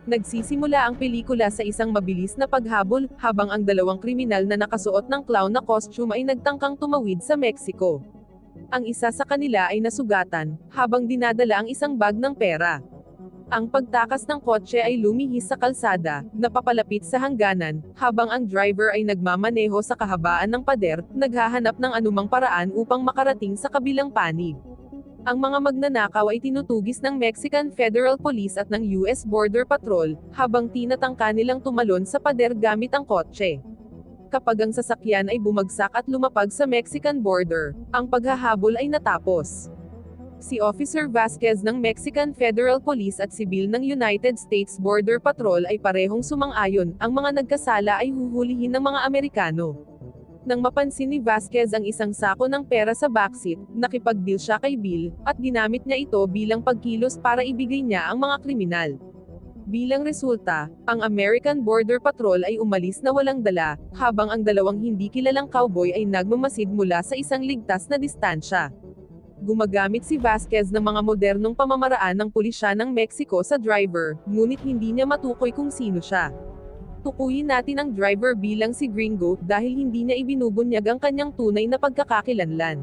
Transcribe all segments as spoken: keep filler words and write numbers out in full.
Nagsisimula ang pelikula sa isang mabilis na paghabol, habang ang dalawang kriminal na nakasuot ng clown na costume ay nagtangkang tumawid sa Mexico. Ang isa sa kanila ay nasugatan, habang dinadala ang isang bag ng pera. Ang pagtakas ng kotse ay lumihis sa kalsada, napapalapit sa hangganan, habang ang driver ay nagmamaneho sa kahabaan ng pader, naghahanap ng anumang paraan upang makarating sa kabilang panig. Ang mga magnanakaw ay tinutugis ng Mexican Federal Police at ng U S Border Patrol, habang tinatangka nilang tumalon sa pader gamit ang kotse. Kapag ang sasakyan ay bumagsak at lumapag sa Mexican border, ang paghahabol ay natapos. Si Officer Vasquez ng Mexican Federal Police at sibil ng United States Border Patrol ay parehong sumang-ayon, ang mga nagkasala ay huhulihin ng mga Amerikano. Nang mapansin ni Vasquez ang isang sako ng pera sa backseat, nakipag-deal siya kay Bill, at ginamit niya ito bilang pagkilos para ibigay niya ang mga kriminal. Bilang resulta, ang American Border Patrol ay umalis na walang dala, habang ang dalawang hindi kilalang cowboy ay nagmamasid mula sa isang ligtas na distansya. Gumagamit si Vasquez ng mga modernong pamamaraan ng pulisya ng Mexico sa driver, ngunit hindi niya matukoy kung sino siya. Tukuyin natin ang driver bilang si Gringo, dahil hindi niya ibinubunyag ang kanyang tunay na pagkakakilanlan.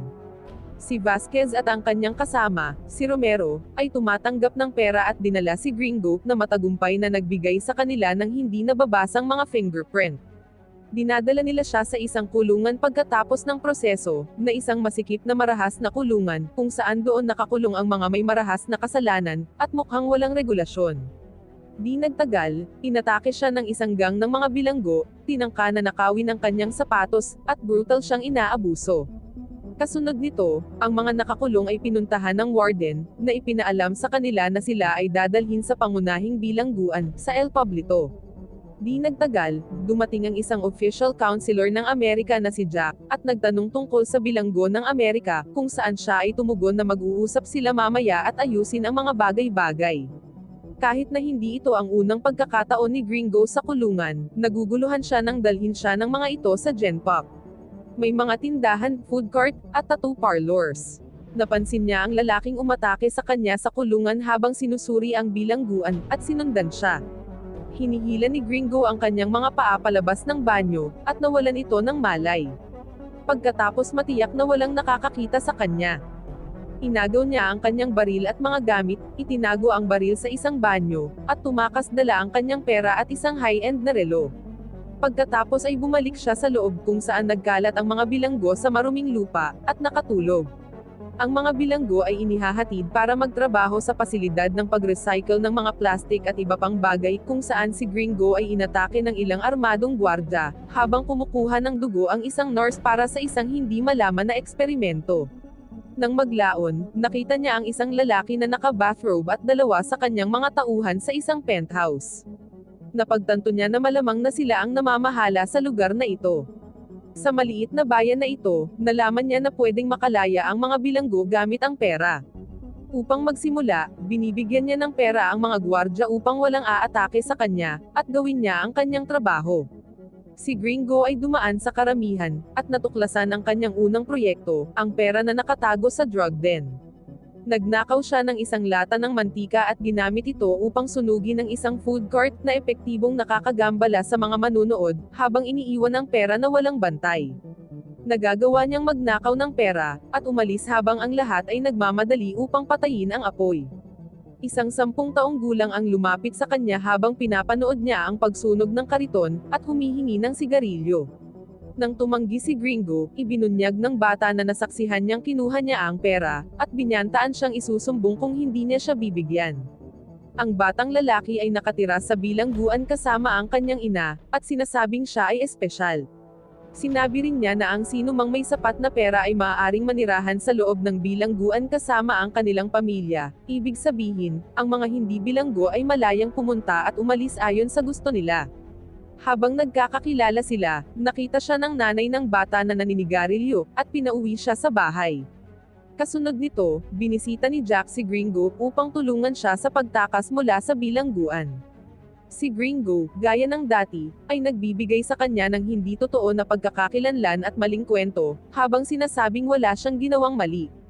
Si Vasquez at ang kanyang kasama, si Romero, ay tumatanggap ng pera at dinala si Gringo, na matagumpay na nagbigay sa kanila ng hindi nababasang mga fingerprint. Dinadala nila siya sa isang kulungan pagkatapos ng proseso, na isang masikip na marahas na kulungan, kung saan doon nakakulong ang mga may marahas na kasalanan, at mukhang walang regulasyon. Di nagtagal, inatake siya ng isang gang ng mga bilanggo, tinangka na nakawin ang kanyang sapatos, at brutal siyang inaabuso. Kasunod nito, ang mga nakakulong ay pinuntahan ng warden, na ipinaalam sa kanila na sila ay dadalhin sa pangunahing bilangguan, sa El Poblito. Di nagtagal, dumating ang isang official counselor ng Amerika na si Jack, at nagtanong tungkol sa bilanggo ng Amerika, kung saan siya ay tumugon na mag-uusap sila mamaya at ayusin ang mga bagay-bagay. Kahit na hindi ito ang unang pagkakataon ni Gringo sa kulungan, naguguluhan siya nang dalhin siya ng mga ito sa Genpop. May mga tindahan, food court, at tattoo parlors. Napansin niya ang lalaking umatake sa kanya sa kulungan habang sinusuri ang bilangguan, at sinundan siya. Hinihila ni Gringo ang kanyang mga paa palabas ng banyo, at nawalan ito ng malay. Pagkatapos matiyak na walang nakakakita sa kanya. Inagaw niya ang kanyang baril at mga gamit, itinago ang baril sa isang banyo, at tumakas dala ang kanyang pera at isang high-end na relo. Pagkatapos ay bumalik siya sa loob kung saan nagkalat ang mga bilanggo sa maruming lupa, at nakatulog. Ang mga bilanggo ay inihahatid para magtrabaho sa pasilidad ng pag-recycle ng mga plastik at iba pang bagay, kung saan si Gringo ay inatake ng ilang armadong gwardya, habang kumukuha ng dugo ang isang nurse para sa isang hindi malaman na eksperimento. Nang maglaon, nakita niya ang isang lalaki na naka-bathrobe at dalawa sa kanyang mga tauhan sa isang penthouse. Napagtanto niya na malamang na sila ang namamahala sa lugar na ito. Sa maliit na bayan na ito, nalaman niya na pwedeng makalaya ang mga bilanggo gamit ang pera. Upang magsimula, binibigyan niya ng pera ang mga gwardya upang walang aatake sa kanya, at gawin niya ang kanyang trabaho. Si Gringo ay dumaan sa karamihan, at natuklasan ang kanyang unang proyekto, ang pera na nakatago sa drug den. Nagnakaw siya ng isang lata ng mantika at ginamit ito upang sunugin ang isang food court na epektibong nakakagambala sa mga manunood, habang iniiwan ang pera na walang bantay. Nagagawa niyang magnakaw ng pera, at umalis habang ang lahat ay nagmamadali upang patayin ang apoy. Isang sampung taong gulang ang lumapit sa kanya habang pinapanood niya ang pagsunog ng kariton, at humihingi ng sigarilyo. Nang tumanggi si Gringo, ibinunyag ng bata na nasaksihan niyang kinuha niya ang pera, at binyantaan siyang isusumbong kung hindi niya siya bibigyan. Ang batang lalaki ay nakatira sa bilangguan kasama ang kanyang ina, at sinasabing siya ay espesyal. Sinabi rin niya na ang sino mang may sapat na pera ay maaaring manirahan sa loob ng bilangguan kasama ang kanilang pamilya, ibig sabihin, ang mga hindi bilanggo ay malayang pumunta at umalis ayon sa gusto nila. Habang nagkakakilala sila, nakita siya ng nanay ng bata na naninigarilyo, at pinauwi siya sa bahay. Kasunod nito, binisita ni Jack si Gringo upang tulungan siya sa pagtakas mula sa bilangguan. Si Gringo, gaya ng dati, ay nagbibigay sa kanya ng hindi totoo na pagkakakilanlan at maling kwento, habang sinasabing wala siyang ginawang mali.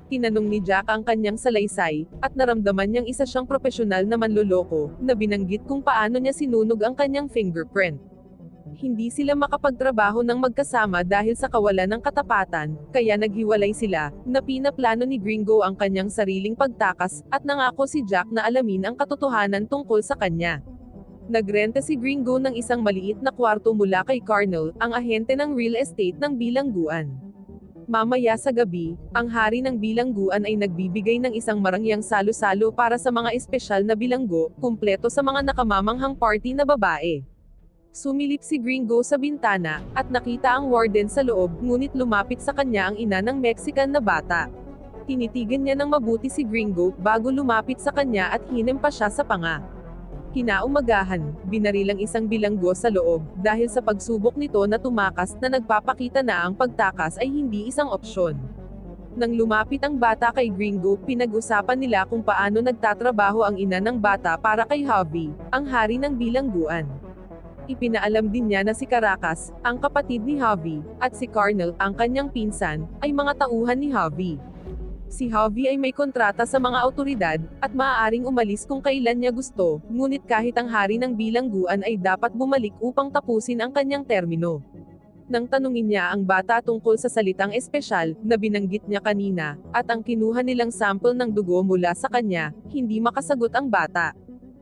Tinanong ni Jack ang kanyang salaysay, at naramdaman niyang isa siyang propesyonal na manloloko, na binanggit kung paano niya sinunog ang kanyang fingerprint. Hindi sila makapagtrabaho ng magkasama dahil sa kawalan ng katapatan, kaya naghiwalay sila, na pinaplano ni Gringo ang kanyang sariling pagtakas, at nangako si Jack na alamin ang katotohanan tungkol sa kanya. Nagrenta si Gringo ng isang maliit na kwarto mula kay Carnel, ang ahente ng real estate ng bilangguan. Mamaya sa gabi, ang hari ng bilangguan ay nagbibigay ng isang marangyang salo-salo para sa mga espesyal na bilanggo, kumpleto sa mga nakamamanghang party na babae. Sumilip si Gringo sa bintana, at nakita ang warden sa loob, ngunit lumapit sa kanya ang ina ng Mexican na bata. Tinitigan niya ng mabuti si Gringo, bago lumapit sa kanya at hinem pa siya sa panga. Kinaumagahan, binaril ang isang bilanggo sa loob, dahil sa pagsubok nito na tumakas na nagpapakita na ang pagtakas ay hindi isang opsyon. Nang lumapit ang bata kay Gringo, pinag-usapan nila kung paano nagtatrabaho ang ina ng bata para kay Javi, ang hari ng bilangguan. Ipinaalam din niya na si Caracas, ang kapatid ni Javi, at si Carnel, ang kanyang pinsan, ay mga tauhan ni Javi. Si Javi ay may kontrata sa mga awtoridad, at maaaring umalis kung kailan niya gusto, ngunit kahit ang hari ng bilangguan ay dapat bumalik upang tapusin ang kanyang termino. Nang tanungin niya ang bata tungkol sa salitang espesyal, na binanggit niya kanina, at ang kinuha nilang sample ng dugo mula sa kanya, hindi makasagot ang bata.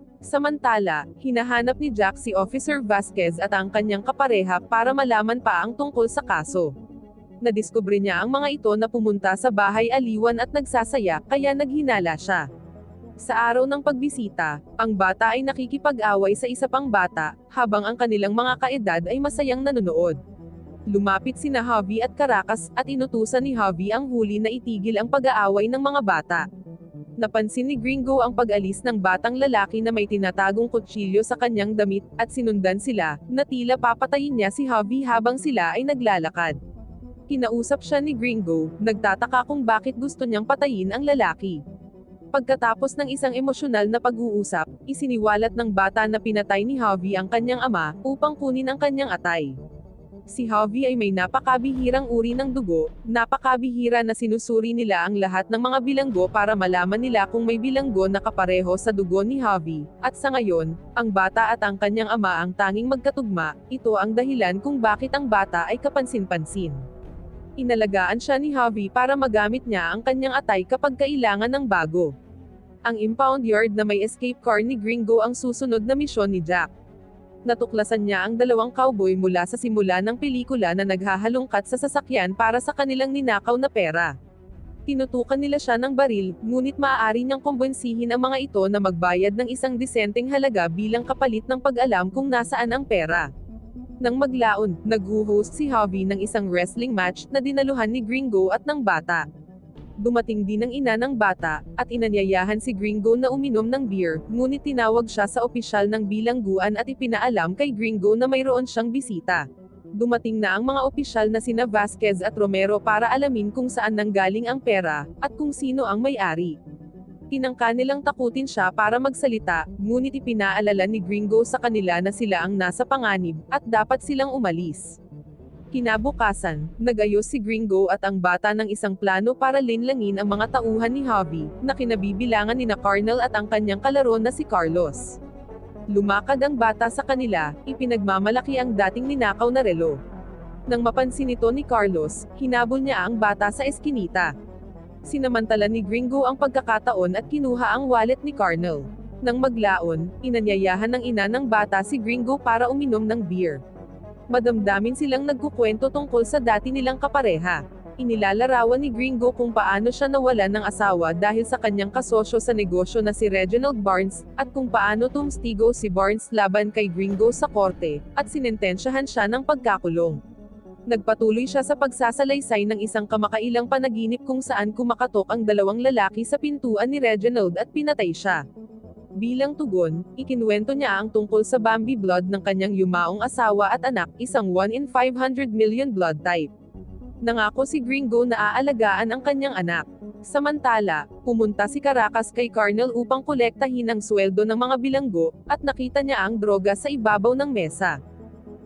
Samantala, hinahanap ni Jack si Officer Vasquez at ang kanyang kapareha para malaman pa ang tungkol sa kaso. Nadiskubre niya ang mga ito na pumunta sa bahay aliwan at nagsasaya, kaya naghinala siya. Sa araw ng pagbisita, ang bata ay nakikipag-away sa isa pang bata, habang ang kanilang mga kaedad ay masayang nanonood. Lumapit sina Javi at Caracas, at inutusan ni Javi ang huli na itigil ang pag-aaway ng mga bata. Napansin ni Gringo ang pag-alis ng batang lalaki na may tinatagong kutsilyo sa kanyang damit, at sinundan sila, na tila papatayin niya si Javi habang sila ay naglalakad. Kinausap siya ni Gringo, nagtataka kung bakit gusto niyang patayin ang lalaki. Pagkatapos ng isang emosyonal na pag-uusap, isiniwalat ng bata na pinatay ni Javi ang kanyang ama, upang kunin ang kanyang atay. Si Javi ay may napakabihirang uri ng dugo, napakabihira na sinusuri nila ang lahat ng mga bilanggo para malaman nila kung may bilanggo na kapareho sa dugo ni Javi, at sa ngayon, ang bata at ang kanyang ama ang tanging magkatugma, ito ang dahilan kung bakit ang bata ay kapansin-pansin. Inalagaan siya ni Javi para magamit niya ang kanyang atay kapag kailangan ng bago. Ang impound yard na may escape car ni Gringo ang susunod na misyon ni Jack. Natuklasan niya ang dalawang cowboy mula sa simula ng pelikula na naghahalungkat sa sasakyan para sa kanilang ninakaw na pera. Tinutukan nila siya ng baril, ngunit maaari niyang kumbinsihin ang mga ito na magbayad ng isang disenteng halaga bilang kapalit ng pag-alam kung nasaan ang pera. Nang maglaon, nag-host si Javi ng isang wrestling match na dinaluhan ni Gringo at ng bata. Dumating din ang ina ng bata, at inanyayahan si Gringo na uminom ng beer, ngunit tinawag siya sa opisyal ng bilangguan at ipinaalam kay Gringo na mayroon siyang bisita. Dumating na ang mga opisyal na sina Vasquez at Romero para alamin kung saan nanggaling ang pera, at kung sino ang may-ari. Tinangka nilang takutin siya para magsalita, ngunit ipinaalala ni Gringo sa kanila na sila ang nasa panganib, at dapat silang umalis. Kinabukasan, nag-ayos si Gringo at ang bata ng isang plano para linlangin ang mga tauhan ni Javi, na kinabibilangan ni na Carnel at ang kanyang kalaro na si Carlos. Lumakad ang bata sa kanila, ipinagmamalaki ang dating ninakaw na relo. Nang mapansin ito ni Carlos, hinabol niya ang bata sa eskinita. Sinamantala ni Gringo ang pagkakataon at kinuha ang wallet ni Carnel. Nang maglaon, inanyayahan ng ina ng bata si Gringo para uminom ng beer. Madamdamin silang nagkukwento tungkol sa dati nilang kapareha. Inilalarawan ni Gringo kung paano siya nawalan ng asawa dahil sa kanyang kasosyo sa negosyo na si Reginald Barnes, at kung paano tumstigo si Barnes laban kay Gringo sa korte, at sinentensyahan siya ng pagkakulong. Nagpatuloy siya sa pagsasalaysay ng isang kamakailang panaginip kung saan kumakatok ang dalawang lalaki sa pintuan ni Reginald at pinatay siya. Bilang tugon, ikinuwento niya ang tungkol sa Bambi blood ng kanyang yumaong asawa at anak, isang one in five hundred million blood type. Nangako si Gringo na aalagaan ang kanyang anak. Samantala, pumunta si Caracas kay Carnel upang kolektahin ang sweldo ng mga bilanggo, at nakita niya ang droga sa ibabaw ng mesa.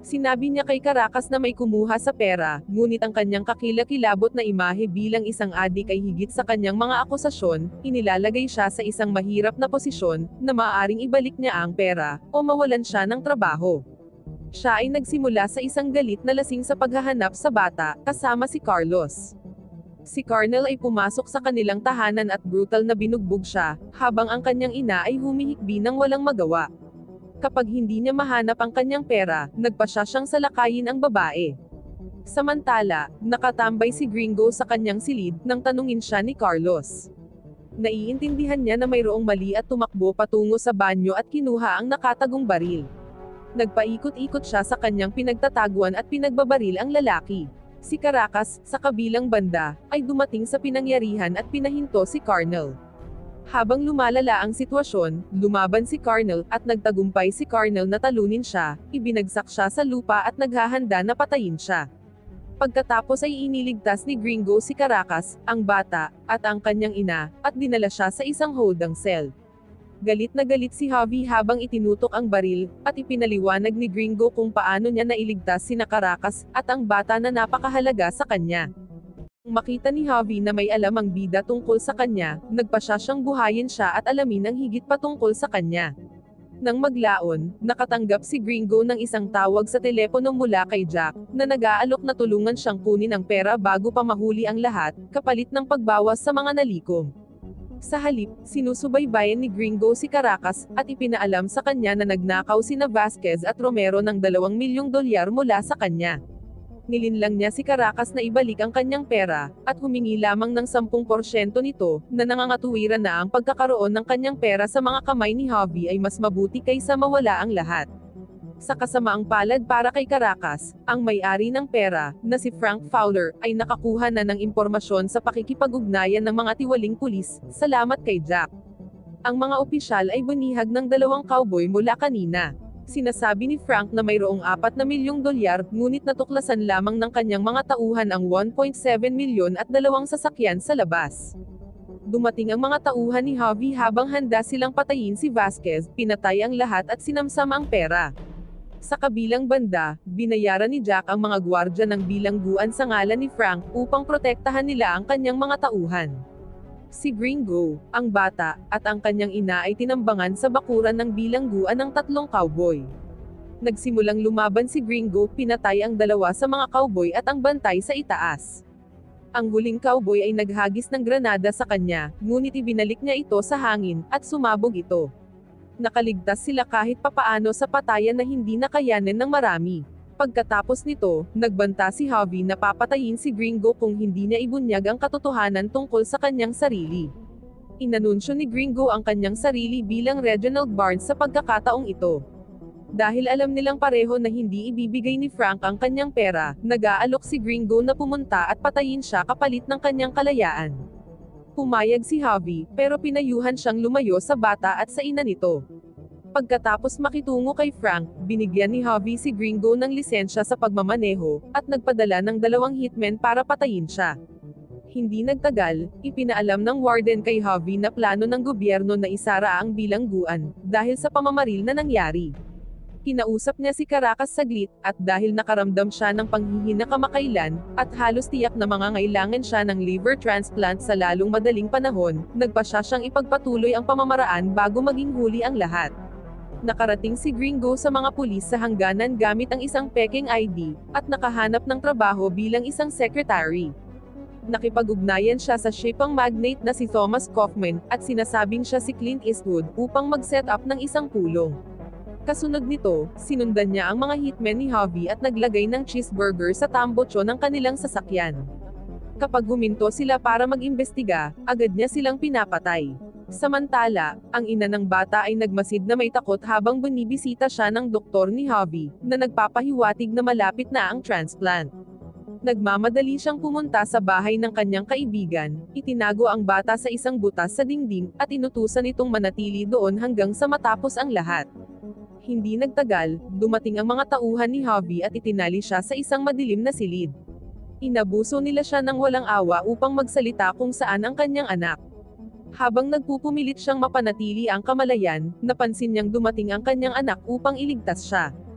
Sinabi niya kay Caracas na may kumuha sa pera, ngunit ang kanyang kakilakilabot na imahe bilang isang adik ay higit sa kanyang mga akusasyon, inilalagay siya sa isang mahirap na posisyon, na maaaring ibalik niya ang pera, o mawalan siya ng trabaho. Siya ay nagsimula sa isang galit na lasing sa paghahanap sa bata, kasama si Carlos. Si Carnel ay pumasok sa kanilang tahanan at brutal na binugbog siya, habang ang kanyang ina ay humihikbi ng walang magawa. Kapag hindi niya mahanap ang kanyang pera, nagpasya siyang salakayin ang babae. Samantala, nakatambay si Gringo sa kanyang silid, nang tanungin siya ni Carlos. Naiintindihan niya na mayroong mali at tumakbo patungo sa banyo at kinuha ang nakatagong baril. Nagpaikot-ikot siya sa kanyang pinagtataguan at pinagbabaril ang lalaki. Si Caracas, sa kabilang banda, ay dumating sa pinangyarihan at pinahinto si Carnel. Habang lumalala ang sitwasyon, lumaban si Carnel, at nagtagumpay si Carnel na talunin siya, ibinagsak siya sa lupa at naghahanda na patayin siya. Pagkatapos ay iniligtas ni Gringo si Caracas, ang bata, at ang kanyang ina, at dinala siya sa isang holding cell. Galit na galit si Javi habang itinutok ang baril, at ipinaliwanag ni Gringo kung paano niya nailigtas sina Caracas, at ang bata na napakahalaga sa kanya. Nang makita ni Javi na may alam ang bida tungkol sa kanya, nagpasya siyang buhayin siya at alamin ang higit pa tungkol sa kanya. Nang maglaon, nakatanggap si Gringo ng isang tawag sa telepono mula kay Jack, na nag-aalok na tulungan siyang kunin ang pera bago pa mahuli ang lahat, kapalit ng pagbawas sa mga nalikom. Sa halip, sinusubaybayan ni Gringo si Caracas, at ipinaalam sa kanya na nagnakaw sina Vasquez at Romero ng dalawang milyong dolyar mula sa kanya. Nilinlang niya si Caracas na ibalik ang kanyang pera, at humingi lamang ng sampung porsyento nito, na nangangatuwiran na ang pagkakaroon ng kanyang pera sa mga kamay ni Javi ay mas mabuti kaysa mawala ang lahat. Sa kasamaang palad para kay Caracas, ang may-ari ng pera, na si Frank Fowler, ay nakakuha na ng impormasyon sa pakikipag-ugnayan ng mga tiwaling pulis, salamat kay Jack. Ang mga opisyal ay bunihag ng dalawang cowboy mula kanina. Sinasabi ni Frank na mayroong apat na milyong dolyar, ngunit natuklasan lamang ng kanyang mga tauhan ang one point seven milyon at dalawang sasakyan sa labas. Dumating ang mga tauhan ni Javi habang handa silang patayin si Vasquez, pinatay ang lahat at sinamsam ang pera. Sa kabilang banda, binayaran ni Jack ang mga gwardya ng bilangguan sa ngalan ni Frank, upang protektahan nila ang kanyang mga tauhan. Si Gringo, ang bata, at ang kanyang ina ay tinambangan sa bakuran ng bilangguan ng tatlong cowboy. Nagsimulang lumaban si Gringo, pinatay ang dalawa sa mga cowboy at ang bantay sa itaas. Ang huling cowboy ay naghagis ng granada sa kanya, ngunit ibinalik niya ito sa hangin, at sumabog ito. Nakaligtas sila kahit papaano sa patayan na hindi nakayanin ng marami. Pagkatapos nito, nagbanta si Javi na papatayin si Gringo kung hindi niya ibunyag ang katotohanan tungkol sa kanyang sarili. Inanunsyo ni Gringo ang kanyang sarili bilang Reginald Barnes sa pagkakataong ito. Dahil alam nilang pareho na hindi ibibigay ni Frank ang kanyang pera, nag-aalok si Gringo na pumunta at patayin siya kapalit ng kanyang kalayaan. Pumayag si Javi, pero pinayuhan siyang lumayo sa bata at sa ina nito. Pagkatapos makitungo kay Frank, binigyan ni Javi si Gringo ng lisensya sa pagmamaneho, at nagpadala ng dalawang hitmen para patayin siya. Hindi nagtagal, ipinaalam ng warden kay Javi na plano ng gobyerno na isara ang bilangguan, dahil sa pamamaril na nangyari. Kinausap niya si Caracas saglit, at dahil nakaramdam siya ng panghihina kamakailan, at halos tiyak na mangangailangan siya ng liver transplant sa lalong madaling panahon, nagpasya siyang ipagpatuloy ang pamamaraan bago maging huli ang lahat. Nakarating si Gringo sa mga pulis sa hangganan gamit ang isang peking I D, at nakahanap ng trabaho bilang isang secretary. Nakipag-ugnayan siya sa shipping magnate na si Thomas Kaufman, at sinasabing siya si Clint Eastwood, upang mag-set up ng isang pulong. Kasunod nito, sinundan niya ang mga hitmen ni Javi at naglagay ng cheeseburger sa tambotso ng kanilang sasakyan. Kapag huminto sila para mag-imbestiga, agad niya silang pinapatay. Samantala, ang ina ng bata ay nagmasid na may takot habang binibisita siya ng doktor ni Javi, na nagpapahiwatig na malapit na ang transplant. Nagmamadali siyang pumunta sa bahay ng kanyang kaibigan, itinago ang bata sa isang butas sa dingding, at inutusan itong manatili doon hanggang sa matapos ang lahat. Hindi nagtagal, dumating ang mga tauhan ni Javi at itinali siya sa isang madilim na silid. Inabuso nila siya ng walang awa upang magsalita kung saan ang kanyang anak. Habang nagpupumilit siyang mapanatili ang kamalayan, napansin niyang dumating ang kanyang anak upang iligtas siya.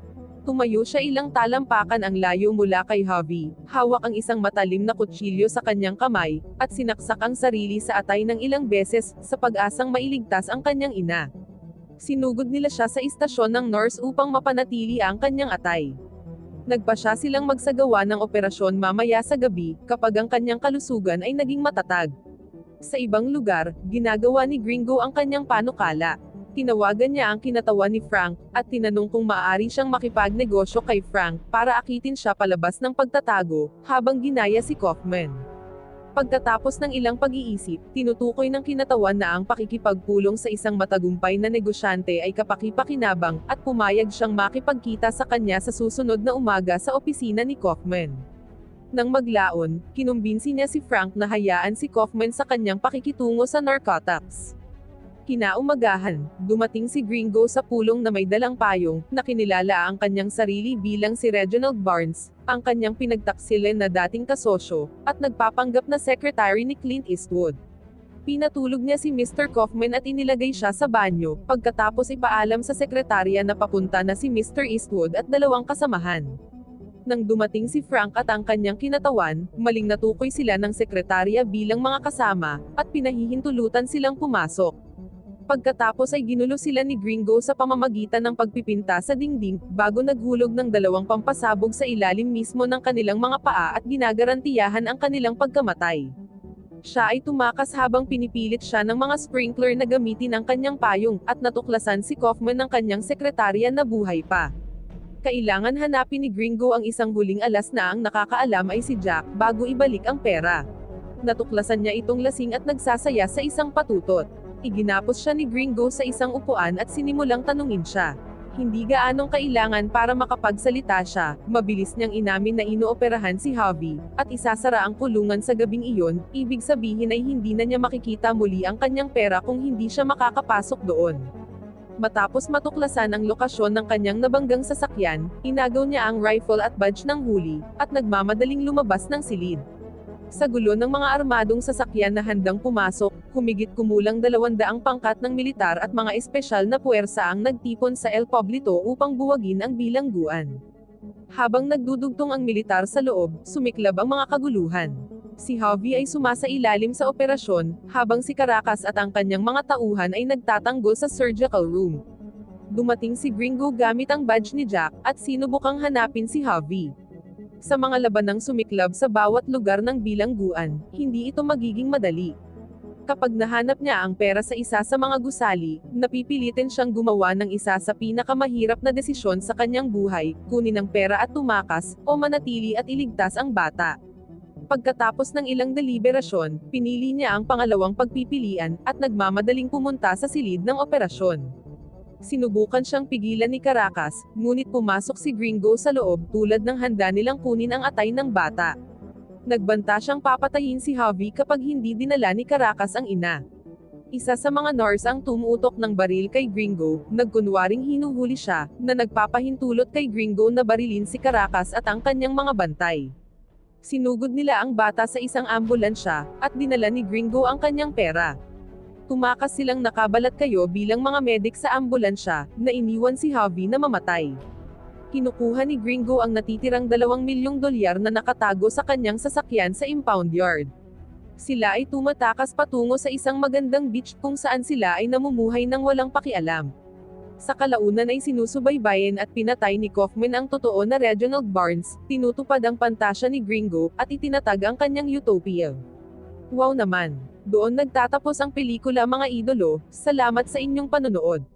Tumayo siya ilang talampakan ang layo mula kay Javi, hawak ang isang matalim na kutsilyo sa kanyang kamay, at sinaksak ang sarili sa atay ng ilang beses, sa pag-asang mailigtas ang kanyang ina. Sinugod nila siya sa istasyon ng nurse upang mapanatili ang kanyang atay. Nagpasya silang magsagawa ng operasyon mamaya sa gabi, kapag ang kanyang kalusugan ay naging matatag. Sa ibang lugar, ginagawa ni Gringo ang kanyang panukala. Tinawagan niya ang kinatawan ni Frank, at tinanong kung maaari siyang makipagnegosyo kay Frank, para akitin siya palabas ng pagtatago, habang ginaya si Kaufman. Pagkatapos ng ilang pag-iisip, tinutukoy ng kinatawan na ang pakikipagpulong sa isang matagumpay na negosyante ay kapaki-pakinabang, at pumayag siyang makipagkita sa kanya sa susunod na umaga sa opisina ni Kaufman. Nang maglaon, kinumbinsi niya si Frank na hayaan si Kaufman sa kanyang pakikitungo sa narcotics. Kinaumagahan, dumating si Gringo sa pulong na may dalang payong, na kinilala ang kanyang sarili bilang si Reginald Barnes, ang kanyang pinagtaksilan na dating kasosyo, at nagpapanggap na secretary ni Clint Eastwood. Pinatulog niya si Mister Kaufman at inilagay siya sa banyo, pagkatapos ipaalam sa sekretarya na papunta na si Mister Eastwood at dalawang kasamahan. Nang dumating si Frank at ang kanyang kinatawan, maling natukoy sila ng sekretarya bilang mga kasama, at pinahihintulutan silang pumasok. Pagkatapos ay ginulo sila ni Gringo sa pamamagitan ng pagpipinta sa dingding, bago naghulog ng dalawang pampasabog sa ilalim mismo ng kanilang mga paa at ginagarantiyahan ang kanilang pagkamatay. Siya ay tumakas habang pinipilit siya ng mga sprinkler na gamitin ang kanyang payong, at natuklasan si Kaufman ng kanyang sekretarya na buhay pa. Kailangan hanapin ni Gringo ang isang huling alas na ang nakakaalam ay si Jack, bago ibalik ang pera. Natuklasan niya itong lasing at nagsasaya sa isang patutot. Iginapos siya ni Gringo sa isang upuan at sinimulang tanungin siya. Hindi gaanong kailangan para makapagsalita siya, mabilis niyang inamin na inooperahan si Javi, at isasara ang kulungan sa gabing iyon, ibig sabihin ay hindi na niya makikita muli ang kanyang pera kung hindi siya makakapasok doon. Matapos matuklasan ang lokasyon ng kanyang nabanggang sasakyan, inagaw niya ang rifle at badge ng huli, at nagmamadaling lumabas ng silid. Sa gulo ng mga armadong sasakyan na handang pumasok, humigit kumulang dalawandaang pangkat ng militar at mga espesyal na puwersa ang nagtipon sa El Poblito upang buwagin ang bilangguan. Habang nagdudugtong ang militar sa loob, sumiklab ang mga kaguluhan. Si Javi ay sumasailalim sa operasyon, habang si Caracas at ang kanyang mga tauhan ay nagtatanggol sa surgical room. Dumating si Gringo gamit ang badge ni Jack, at sinubukang hanapin si Javi. Sa mga labanang sumiklab sa bawat lugar ng bilangguan, hindi ito magiging madali. Kapag nahanap niya ang pera sa isa sa mga gusali, napipilitin siyang gumawa ng isa sa pinakamahirap na desisyon sa kanyang buhay, kunin ang pera at tumakas, o manatili at iligtas ang bata. Pagkatapos ng ilang deliberasyon, pinili niya ang pangalawang pagpipilian, at nagmamadaling pumunta sa silid ng operasyon. Sinubukan siyang pigilan ni Caracas, ngunit pumasok si Gringo sa loob tulad ng handa nilang kunin ang atay ng bata. Nagbanta siyang papatayin si Javi kapag hindi dinala ni Caracas ang ina. Isa sa mga nurse ang tumutok ng baril kay Gringo, nagkunwaring hinuhuli siya, na nagpapahintulot kay Gringo na barilin si Caracas at ang kanyang mga bantay. Sinugod nila ang bata sa isang ambulansya, at dinala ni Gringo ang kanyang pera. Tumakas silang nakabalat kayo bilang mga medik sa ambulansya, na iniwan si Javi na mamatay. Kinukuha ni Gringo ang natitirang dalawang milyong dolyar na nakatago sa kanyang sasakyan sa impound yard. Sila ay tumatakas patungo sa isang magandang beach kung saan sila ay namumuhay ng walang pakialam. Sa kalaunan ay sinusubaybayan at pinatay ni Kaufman ang totoo na Reginald Barnes, tinutupad ang pantasya ni Gringo, at itinatag ang kanyang utopia. Wow naman! Doon nagtatapos ang pelikula mga idolo, salamat sa inyong panonood.